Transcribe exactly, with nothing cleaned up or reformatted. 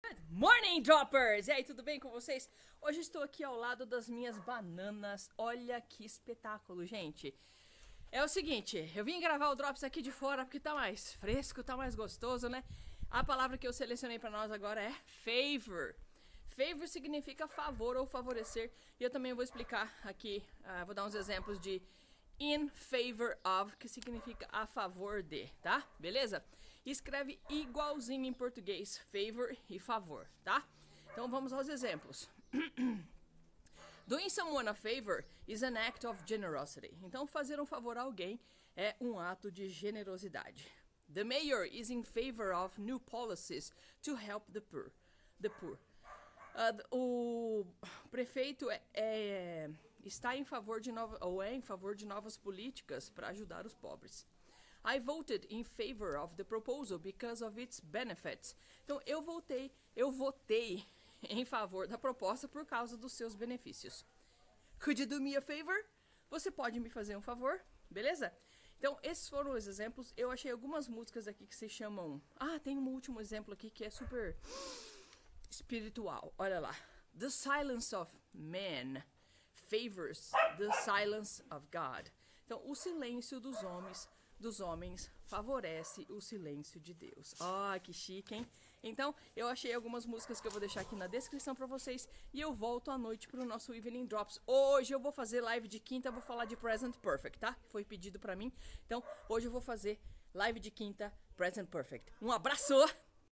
Morning Droppers! E aí, tudo bem com vocês? Hoje estou aqui ao lado das minhas bananas. Olha que espetáculo, gente. É o seguinte, eu vim gravar o Drops aqui de fora porque tá mais fresco, tá mais gostoso, né? A palavra que eu selecionei pra nós agora é favor. Favor significa favor ou favorecer. E eu também vou explicar aqui, uh, vou dar uns exemplos de in favor of, que significa a favor de, tá? Beleza? Escreve igualzinho em português, favor e favor, tá? Então vamos aos exemplos. Doing someone a favor is an act of generosity. Então fazer um favor a alguém é um ato de generosidade. The mayor is in favor of new policies to help the poor. The poor. Uh, o prefeito é, é, está em favor de nova, ou é em favor de novas políticas para ajudar os pobres. I voted in favor of the proposal because of its benefits. Então eu votei, eu votei em favor da proposta por causa dos seus benefícios. Could you do me a favor? Você pode me fazer um favor? Beleza? Então esses foram os exemplos. Eu achei algumas músicas aqui que se chamam... Ah, tem um último exemplo aqui que é super espiritual. Olha lá. The silence of man favors the silence of God. Então o silêncio dos homens... dos homens favorece o silêncio de Deus. Ah, que chique, hein? Então, eu achei algumas músicas que eu vou deixar aqui na descrição pra vocês e eu volto à noite pro nosso Evening Drops. Hoje eu vou fazer live de quinta, vou falar de Present Perfect, tá? Foi pedido pra mim. Então, hoje eu vou fazer live de quinta, Present Perfect. Um abraço!